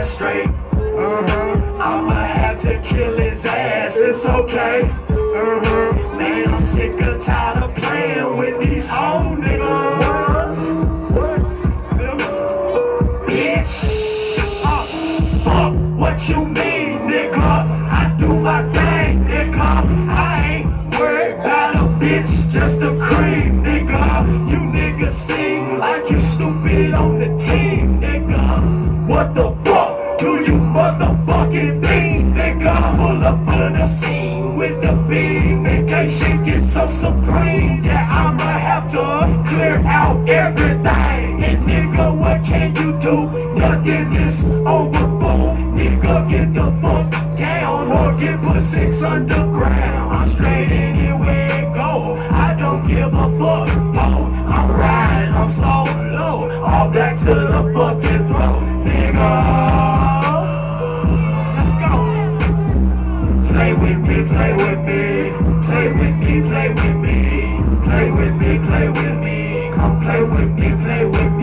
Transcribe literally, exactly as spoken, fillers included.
that straight. Uh-huh. I'ma have to kill his ass, it's okay. Uh-huh. Man, I'm sick or tired of playing with these whole niggas. What? Bitch. Uh, fuck what you mean, nigga. I do my thing, nigga. I ain't worried about a bitch, just a cream, nigga. You niggas sing like you stupid on the team, nigga. What the fuck do you motherfucking think, nigga? Pull up to the scene with the beam in case shit gets so supreme. Yeah, I'ma have to clear out everything. And nigga, what can you do? Nothing is over for. Nigga, get the fuck down or get put six underground. I'm straight anywhere it go. I don't give a fuck, no. I'm riding, I'm slow, low. All back to the fucking throat, nigga. Play with me, play with me, play with me, play with me, play with me, play with me, come play with me, play with me.